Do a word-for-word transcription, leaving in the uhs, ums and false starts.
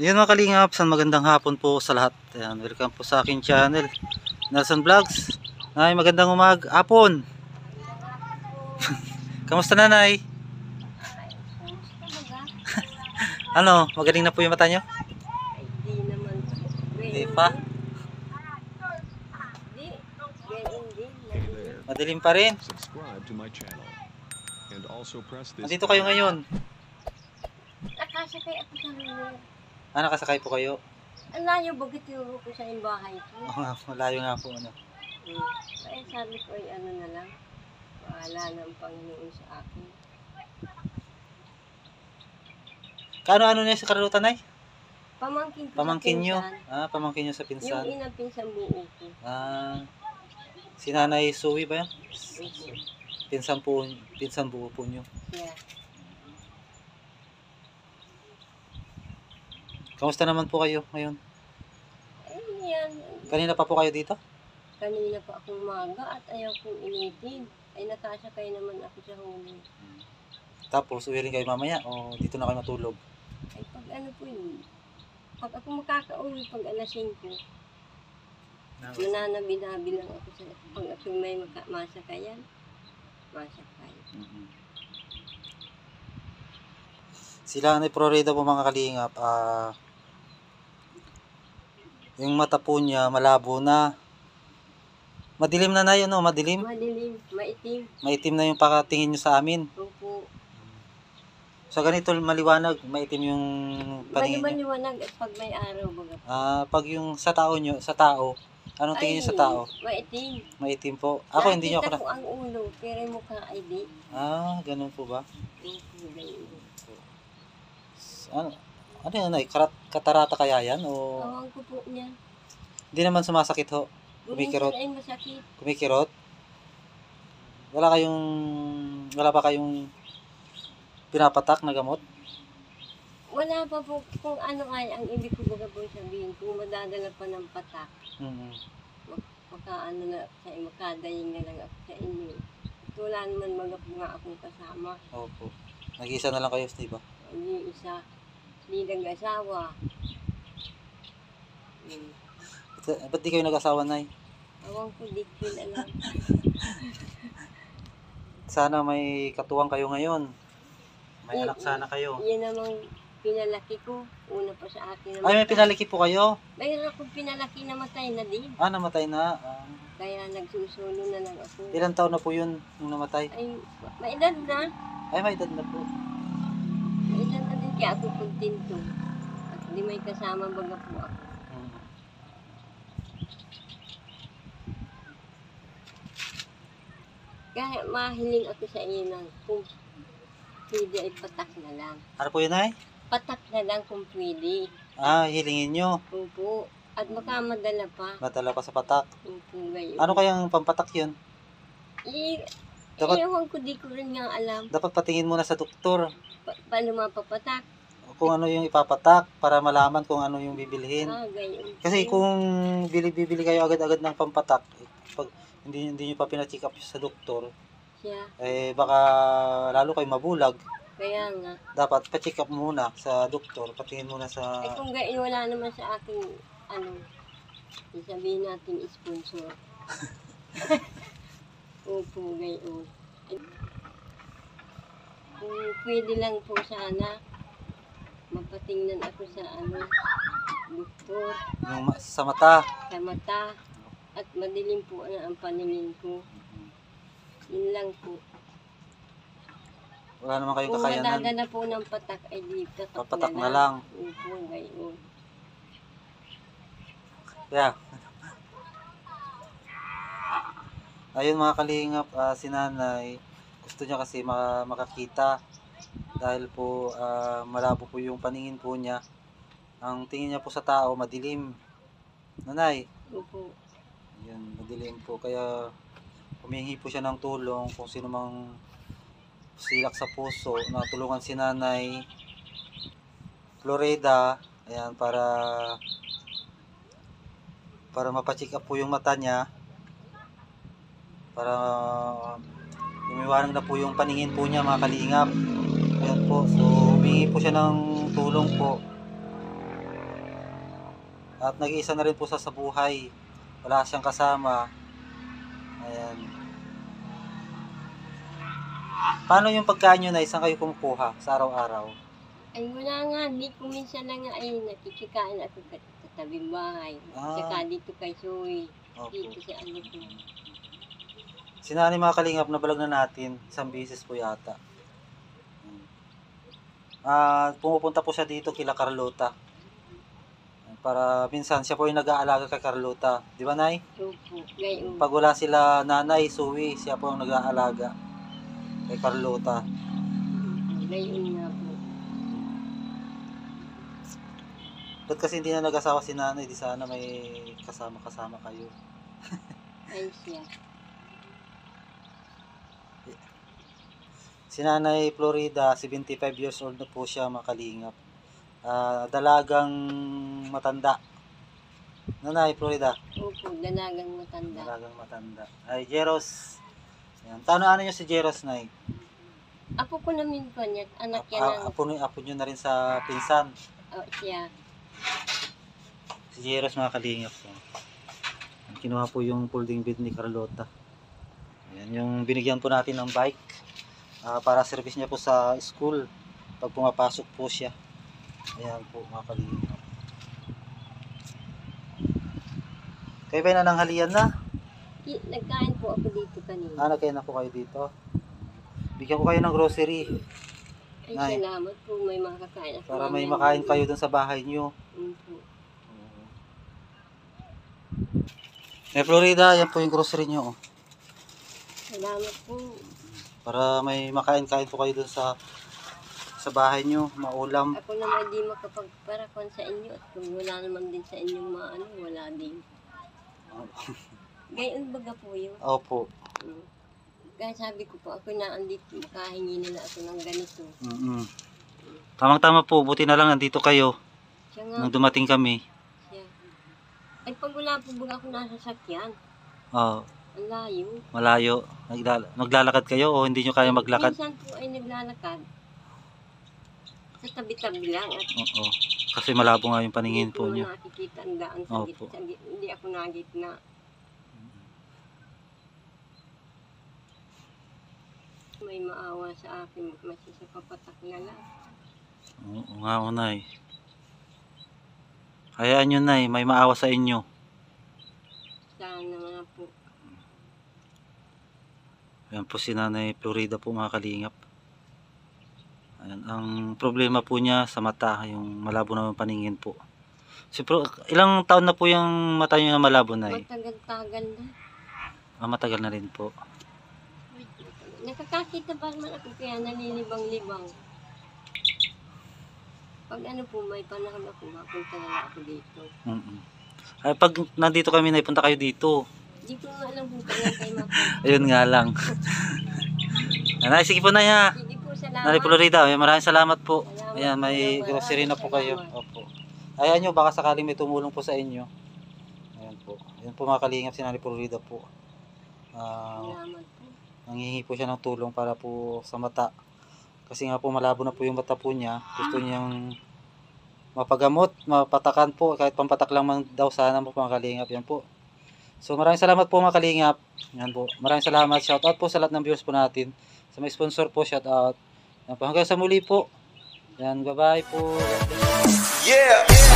Yun mga kalingap, san magandang hapon po sa lahat. Ayan, welcome po sa aking channel, Nelson Vlogs. Nay, magandang umag, hapon. Kamusta nanay? Ano, magaling na po yung mata nyo? Hindi naman. Hindi pa? Madilim pa rin. Subscribe to my channel and also press this. Nandito kayo ngayon. Nakasakay ako sa huli. Ah, nakasakay po kayo? Ang layo bagit yung ko sa bahay ko. Oo nga, malayo nga po. Ano. Hmm. Kaya sabi ko ay ano na lang. Bahala ng Panginoon sa akin. Kaano-ano niya sa karalutan ay? Pamangkin ko Pamangkin sa nyo? pinsan. Ah, pamangkin nyo sa Yung pinsan. inang pinsan buo ko. Ah, si Nanay Suwi ba yan? Pinsan po, pinsan buo po nyo. Yeah. Kamusta naman po kayo ngayon? Eh, yan. Kanina pa po kayo dito? Kanina pa akong maga at ayaw kong initin. Ay nakasakay naman ako sa huli. Tapos uwi rin kayo mamaya o dito na kayo matulog? Ay pag ano po yun. Pag ako makakauwi pag alas singko. Mananabi-nabi lang ako sa pag ako may maka, masakayan. Masakay. Mm-hmm. Sila Nanay Florida po mga kalingap, ah, yung mata po niya malabo na. Madilim na na yun, no? Madilim. Madilim, maitim. Maitim na yung pakatingin nyo sa amin. Opo. Sa ganito maliwanag, maitim yung paningin nyo. Maliwanag at pag may araw baga. Ah, pag yung sa tao nyo, sa tao, anong tingin nyo sa tao? Maitim. Maitim po. Ako hindi nyo ako na... Nakita ko ang ulo, pero yung mukha ay di. Ah, ganun po ba? Opo, ganun. Ano, ano yun, ay, karat, katarata kaya yan? O Awang ko po niya. hindi naman sumasakit ho? Kumikirot? Minsan ay masakit. Kumikirot? Wala kayong, wala ba kayong pinapatak na gamot? Wala pa po kung ano ay ang ibig ko baga po sabihin. Kung madadala pa ng patak, Mm-hmm. maka ano na sa makadaying na lang ako sa inyo. Wala naman mga nga akong kasama. Opo. Nag-iisa na lang kayo, di ba? Hindi isa. Hindi nag-asawa. Hmm. Ba't, ba't di kayo nag-asawa, Nay? Awang ko di ko alam. Sana may katuwang kayo ngayon. May Y- anak sana kayo. Yan namang pinalaki ko. Una pa sa akin namatay. Ay, may pinalaki po kayo? Mayroon akong pinalaki na matay na din. Ah, namatay na. Ah, Kaya nagsusulo na lang ako. ilang taon na po yun nung namatay? Ay, may edad na. Ay, may edad na po. May edad na din kaya ako kontento. At hindi may kasama baga po ako. Hmm. Kaya mahiling ako sa inyo ng kung pwede ay patak na lang. Ano po yun, Nay? Patak na lang kung pwede. Ah, hilingin nyo. Opo. At baka madala pa. Madala pa sa patak. Opo, gayon. Ano kayang pampatak yun? I, Dapat- ewan ko, di ko rin nga alam. Dapat patingin muna sa doktor Pa, paano mapapatak? kung ano yung ipapatak para malaman kung ano yung bibilhin. Ah, gayon. Kasi kung bili-bibili kayo agad-agad ng pampatak, pag hindi hindi niyo pa pina-check up sa doktor, Siya. eh baka lalo kayo mabulag. Kaya nga. Dapat pa-check up muna sa doktor, patingin muna Ay sa kung gayon, wala naman sa aking, ano, sabihin natin sponsor. Opo, gayon. Ay, kung pwede lang po sana, mapatingnan ako sa ano, doktor, yung ma- sa mata. sa mata, at madilim po ang, ang paningin ko. Yun lang po. Wala naman kayong Kung kakayanan. madadala po ng patak, ay di patak, Papatak na na lang. lang. Opo, gayon. Yeah. Ayun mga kalingap, ah, si Nanay, gusto niya kasi maka- makakita dahil po ah, malabo po yung paningin po niya. Ang tingin niya po sa tao, madilim. Nanay, Opo. yun, madilim po. Kaya humingi po siya ng tulong kung sino mang silak sa puso na tulungan si Nanay Florida. Ayan, para para mapacheck up po yung mata niya. Para lumiwanag na po yung paningin po niya mga kalingap. Ayan po, so humingi po siya ng tulong po At nag-iisa na rin po siya sa buhay. Wala siyang kasama. Ayan. Paano yung pagkain nyo na isang kayo kumukuha sa araw-araw? Ay wala nga, di ko minsan lang nga ay nakikikain ako sa sa tabing bahay. Ah. Tsaka dito kay Zoe, Opo. dito sa ano ko. Sinani mga kalingap na balag na natin, isang bisis po yata. Ah, pumupunta po siya dito kila Carlota. Para minsan siya po yung nag-aalaga kay Carlota. Di ba, Nay? Opo, ngayon. Pag wala sila nanay, Suwi, siya po yung nag-aalaga kay Carlota. Ngayon nga po. Ba't kasi hindi na nag-asawa si nanay? Di sana may kasama-kasama kayo. Ay siya. Si Nanay Florida, seventy-five years old na po siya, mga kalingap. Ah, dalagang matanda. Nanay Florida, Opo, dalagang matanda. dalagang matanda. Ay, Jeros. Yan. Tano ano nyo si Jeros, Nay? Apo ko namin po niya, anak yan Ah, ng apo, nyo- apo nyo na rin sa pinsan. oh, siya. Si Jeros, mga kalingap. Yan. Kinuha po yung folding bed ni Carlota. Yan, yung binigyan po natin ng bike. Ah, para service niya po sa school pag pumapasok po siya. Ayan po, mga kalingap. Kayo ba nananghalian na? Ki- Nagkain po ako dito kanina. Ah, nagkain na po kayo dito. Bigyan ko kayo ng grocery Ay, Nay. salamat po, may makakain ako. para may mamaya. makain kayo dun sa bahay nyo. Opo. Eh, Florida, yan po yung grocery nyo. Oh. Salamat po. Para may makain-kain po kayo dun sa sa bahay nyo, maulam. Ako naman di makapagparakon sa inyo at kung wala naman din sa inyong mga ano, wala din. Gayon baga po yun. Opo. Mm. Kaya sabi ko po, ako na andito, makahingi nila ako ng ganito. Mm-mm. Tamang-tama po, buti na lang nandito kayo Siya nga, nung dumating kami. siya. Ay pag wala po baga ako nasa sakyan, Oh, ang layo. malayo. Naglala- maglalakad kayo o hindi nyo kaya maglakad? Minsan po ay naglalakad. Sa tabi-tabi lang at Oo. Kasi malabo nga yung paningin hindi po ko nyo. nakikita ang daan sa Opo. gitna. Hindi ako nagitna. May maawa sa akin, masisipapatak na lang. Oo nga, o, Nay. Hayaan nyo, Nay. May maawa sa inyo. Sana nga po. Ayan po si Nanay Florida po, mga kalingap. Ayan, ang problema po niya sa mata, yung malabo na yung paningin po. Siyempre, ilang taon na po yung mata niyo na malabo, Nay? Matagal-tagal na. Ah, matagal na rin po. Nakakakita pa naman ako kaya nalilibang-libang. Pag ano po, may panahon ako, mapunta na lang ako dito. Mm-mm. Ay, pag nandito kami, Nay, punta kayo dito. Hindi ko nga alam kung kaya kayo mapunta. Ayun nga lang. Nanay, sige po, Nay, ha. Sige po, salamat. Nanay Florida, ayan, maraming salamat po. Salamat Ayan, may po, grocery na po kayo. salamat. Opo. Ayan nyo, baka sakaling may tumulong po sa inyo. Ayan po. Ayan po, mga kalingap, si Nanay Florida po. Ah, Salamat po. nanghihingi po siya ng tulong para po sa mata. Kasi nga po malabo na po yung mata po niya. Gusto niyang mapagamot, mapatakan po. Kahit pampatak lang man daw sana po, mga kalingap. Yan po. So maraming salamat po, mga kalingap. Yan po. Maraming salamat. Shout out po sa lahat ng viewers po natin. Sa may sponsor po, shout out. Yan po. Hanggang sa muli po. Yan, bye bye po. Yeah.